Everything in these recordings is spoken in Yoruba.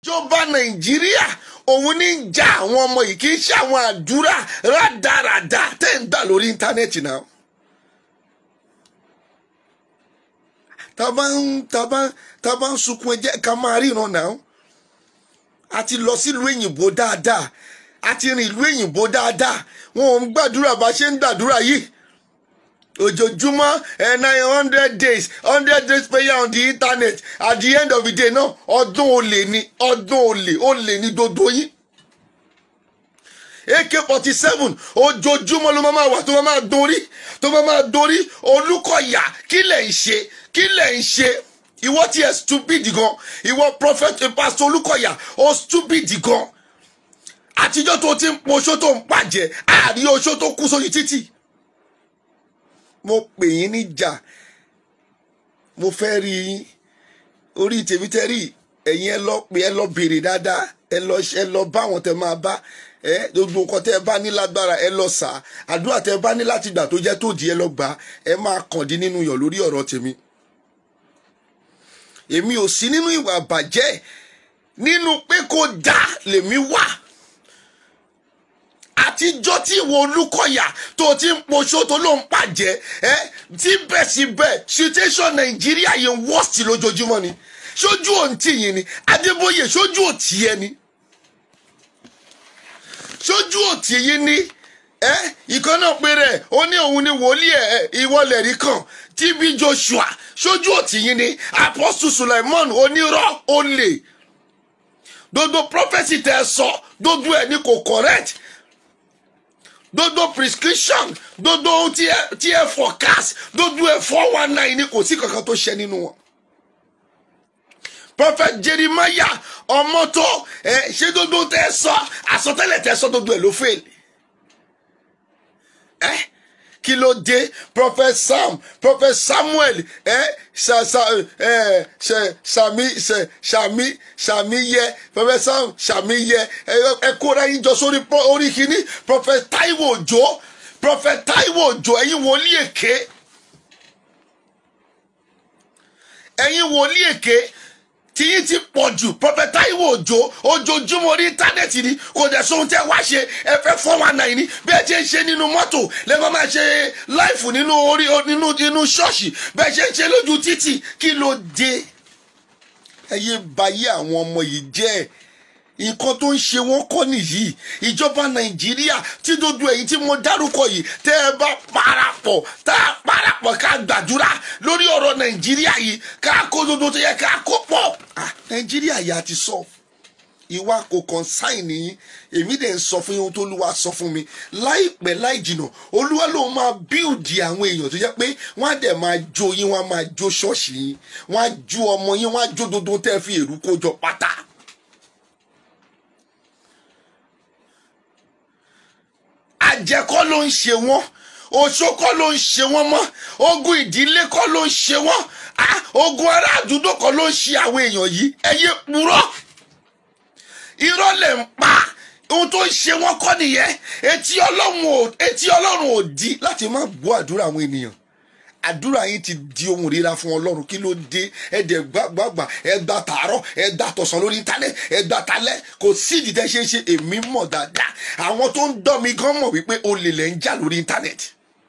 ìjọba Nàìjíríà òun ní jà àwọn ọmọ yìí kì í ṣe àwọn àdúrà rádaràda tẹ́ ń gbà lórí íńtánẹ́ẹ̀tì náà. tá bá ń sunkún ẹ jẹ́ ká máa ríran náà. a ti lọ sílùú òyìnbó dáadáa a ti rìn ìlú òyìnbó dáadáa wọn ò ń gbàdúrà bá ṣe ń gbàdúrà yìí ojoojúmọ́ 900 days 100 days prayer on the internet at the end of the day náà ọdún olè ni olè ni dodo yín. AK-47 ojoojúmọ́ ló máa wà tó máa dorí Olúkọ̀yà kí lẹ̀ ń ṣe ìwọ tí ẹ stupid gan ìwọ prophet pastor Olúkọ̀yà ó stupid gan àtijọ́ tó ti ń poṣó tó ń pàjẹ́ àárí oṣó tó kú sórí títì. mo pè yín níjà mo fẹ́ rí yín orí tèmítẹ́rì ẹ̀yin ẹ lọ béèrè dáadáa ẹ lọ bá àwọn tẹ máa bá gbogbo nǹkan tẹ bá ní lágbára ẹ lọ sà àdúrà tẹ bá ní láti gbà tó jẹ́ tó di ẹ lọ gbà ẹ máa kàn dín nínú yàn lórí ọ̀rọ̀ tèmi. èmi ò sí nínú ìwà bàjẹ́ nínú pé kó dá lèmi wà. àtijọ́ tí ìwọ Olúkọ̀yà tó ti ń poṣó tó ló ń pàjẹ́ síbẹ̀síbẹ̀ situation Nàìjíríà yẹn worst lójoojúmọ́ ni ṣojú òǹtí yìí ni Adébóyè ṣojú òtí ẹ ni ṣojú òtí yìí ni ìkan náà pé rẹ̀ ó ní òun ni wòlíì ìwọlẹ̀ rí kan TB Joshua ṣojú òtí yìí ni Apostle Suleiman onírọ́ olè gbogbo prophecy tẹ sọ gbogbo ẹ ní kò correct gbogbo prescription gbogbo tí ẹ forecast gbogbo ẹ 419 ni kò sí kankan tó ṣẹ nínú wọn. Prophet Jeremiah ọmọ tó ṣe gbogbo tẹ sọ àsọtẹ́lẹ̀ tẹ sọ gbogbo ẹ ló fail. Kí ló dé Prophet Samuel Ṣàmíyẹ Prophet Sam Ṣàmíyẹ ẹ kóra yín jọ sórí orí kìíní Prophet Taiwo Òjó ẹ̀yin wòlíì èké tí yín ti pọ̀ jù Prophet Taiwo Òjó ojoojúmọ́ orí íńtánẹ́ẹ̀tì ni kò dẹ̀ sóhun tẹ́ wá ṣe ẹ fẹ́ 419 ni bẹ́ẹ̀ ṣe ń ṣe nínú mọ́tò lẹ́gbọ́n máa ṣe láìfù nínú ṣọ́ọ̀ṣì bẹ́ẹ̀ ṣe ń ṣe lójú títì kí ló dé. ẹ yé bayé àwọn ọmọ yìí jẹ́ nǹkan tó ń ṣe wọ́n kọ́ nìyí ìjọba Nàìjíríà tí dodo èyí tí mo dárúkọ yìí tẹ́ ẹ bá parapọ̀ ká gbàdúrà lórí ọ̀rọ̀ Nàìjíríà yìí ká kó dodo tó yẹ ká kó pọ̀ Nàìjíríà yà ti sọ ìwà kò consign nìyí èmi dẹ̀ ń sọ fún yín ohun tó Olúwa sọ fún mi láìpẹ́ láì jìnà Olúwa ló máa bíùdì àwọn èèyàn tó jẹ́ pé wọ́n á dẹ̀ máa jó yín wọ́n á máa jó ṣọ́ọ̀ṣì yín wọ́n á jó ọmọ yín wọ́n á jó dodo tẹ́ fi èrú kó jọ pátá. àjẹ́ kọ́ ló ń ṣe wọ́n oṣó kọ́ ló ń ṣe wọ́n mọ́ ogun ìdílé kọ́ ló ń ṣe wọ́n ogun ará àdúgbò kọ́ ló ń ṣe àwọn èèyàn yìí ẹ yé purọ́ irọ́ lẹ̀ ń pa ohun tó ń ṣe wọ́n kọ́ nìyẹn etí Ọlọ́run ò di láti má gbọ́ àdúrà àwọn ènìyàn àdúrà yín ti di ohun ríra fún Ọlọ́run kí ló dé ẹ̀dẹ̀ gbàgbà ẹ̀gbà tààrọ̀ ẹ̀gbà tọ̀sán lórí íńtánẹ́ẹ̀tì ẹ̀gbà talẹ́ kò sí ìdíjẹ́ ṣe èmi mọ̀ dáadáa àwọn tó ń dán mi gan mọ̀ wípé olè lẹ̀ ń jà lórí íńtánẹ́ẹ̀tì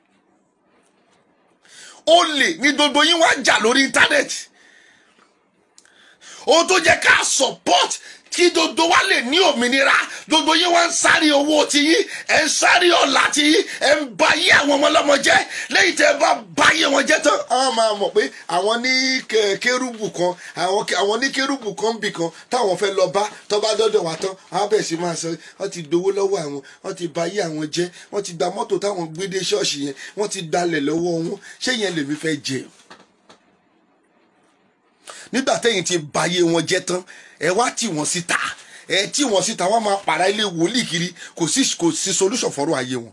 olè ní gbogbo yín wá jà lórí íńtánẹ́ẹ̀tì ohun tó jẹ́ ká support kí dodo wa lè ní òmìnira dodo yín wá ń sáré owó tiyín ẹ ń sáré ọ̀la tiyín ẹ ń ba yé àwọn ọmọ ọlọ́mọ jẹ́ lẹ́yìn tẹ́ ẹ bá ba yé wọn jẹ́ tán àwọn máa mọ̀ pé àwọn ní kérúbù kan àwọn ní kérúbù kan bì kan táwọn fẹ́ lọ bá tó bá dọ́dọ̀ wá tán àwọn bẹ̀rẹ̀ sí máa sọ wọ́n ti gbowó lọ́wọ́ àwọn wọ́n ti ba yé àwọn jẹ́ wọ́n ti gba mọ́tò táwọn gbé dé ṣọ́ọ̀ṣì yẹn wọ́n ti gbalẹ̀ lọ́wọ́ wọn ṣé yẹn lèmi fẹ́ jẹ nígbà tẹ́yìn ti ba yé wọn jẹ́ tán ẹ wá tì wọ́n síta wọ́n máa pàrà ilé wòlíì kiri kò sí solution fọ́rọ̀ ayé wọn.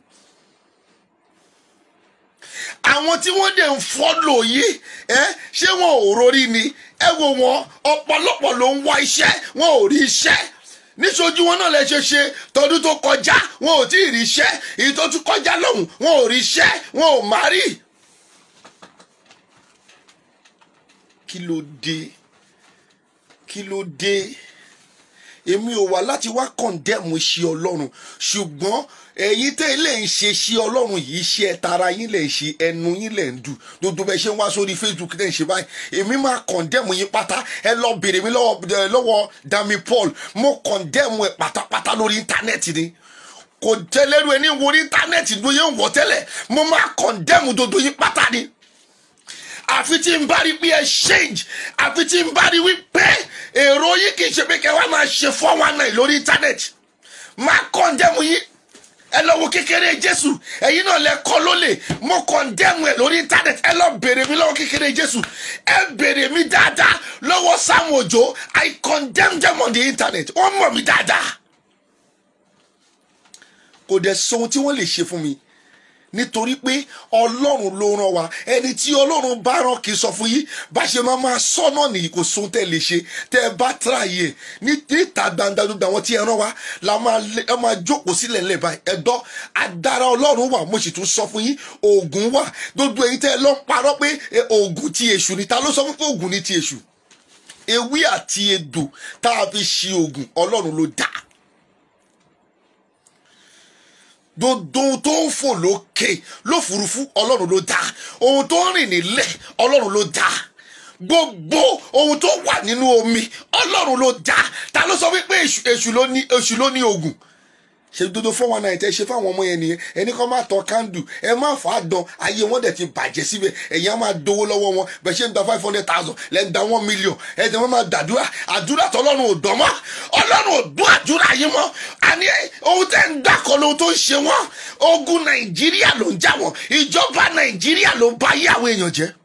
àwọn tí wọ́n dẹ̀ ń fọ́lò yìí ṣé wọn ò rórí ni ẹ wo wọn ọ̀pọ̀lọpọ̀ ló ń wá iṣẹ́ wọn ò rí iṣẹ́ níṣojú wọn náà lè ṣe tọdún tó kọjá wọn ò tí ì rí iṣẹ́ èyí tó tún kọjá lọ́hùn wọn ò rí iṣẹ́ wọn ò má rí. kí ló dé èmi ò wá láti wá condemn iṣẹ́ Ọlọ́run, ṣùgbọ́n ẹ̀yin tẹ́ ilé ń ṣe iṣẹ́ Ọlọ́run yìí, iṣẹ́ tara yín lè ṣe, ẹnu yín lè ń dù, gbogbo bẹ́ẹ̀ ṣe ń wá sórí Facebook tẹ́ ń ṣe báyìí, èmi máa condemn yín pátá. Ẹ lọ bèrè mi lọ́wọ́ Dami Paul, mo condemn ẹ pátápátá lórí íńtánẹ́ẹ̀tì ni. Kò tẹ́lẹ̀rú ẹni wo orí íńtánẹ́ẹ̀tì ló yẹ ń wọ̀ tẹ́lẹ̀, mo máa condemn dodo yín pátá ni. Àfi tí n bá rí pé ẹ change, àfi tí n bá rí wípé èrò yín kì í ṣe pé kẹ́ wá máa ṣe 419 lórí íńtánẹ́ẹ̀tì, máa condemn yín. Ẹ lọ wo Kékeré Jésù, ẹ̀yin náà lẹ kọ́ lólè, mo condemn ẹ lórí íńtánẹ́ẹ̀tì. Ẹ lọ bèrè mi lọ́wọ́ Kékeré Jésù, ẹ bèrè mi dáadáa lọ́wọ́ Sam Ojo, I condemn them on the internet. Wọ́n mọ̀ mí dáadáa. Kò dẹ̀ sọ ohun tí wọ́n lè ṣe fún mi, nítorí pé Ọlọ́run ló rán wa. Ẹni tí Ọlọ́run bá rán kì í sọ fún yín bá ṣe máa sọ náà nìyí, kò sóhun tẹ́ lè ṣe tẹ́ ẹ bá tíráyè níta gbangba. Gbogbo àwọn tí ẹ rán wa la máa jókòó sílẹ̀ ńlẹ̀ báyìí. Ẹ̀dọ́ adára Ọlọ́run wà, mo sì tún sọ fún yín oògùn wà. Gbogbo èyí tẹ́ ẹ lọ parọ́ pé oògùn ti èṣù ni, ta ló sọ fún pé oògùn ni ti èṣù? Ewé àti egbò tá a fi ṣe oògùn Ọlọ́run ló dá. Gbogbo tó ń fò lókè lófurufú Ọlọ́run ló dá, ohun tó ń rìn nílẹ̀ Ọlọ́run ló dá, gbogbo ohun tó wà nínú omi Ọlọ́run ló dá. Ta ló sọ wípé èṣù ló ní oògùn? Ṣe dodo 419 tẹ́ ṣe fáwọn ọmọ yẹn nìyẹn. Ẹni kan máa tọ kándù, ẹ má fà á dán, ayé wọn dẹ̀ ti bàjẹ́ síbẹ̀. Ẹ̀yin á máa dowó lọ́wọ́ wọn, bẹ̀ ṣe ń gba 500,000 lẹ́ ń da 1 million. Ẹ̀dẹ̀ wọn máa dàdúrà, àdúrà tọ́lọ́run ò dán mọ́, Ọlọ́run ò dún àdúrà yín mọ́. Àní ohun tẹ́ ń gbà kọ́ lóhun tó ń ṣe wọ́n. Ogun Nàìjíríà ló ń jà wọ́n, ìjọba Nàìjíríà ló ń ba ayé àwọn èèyàn jẹ́.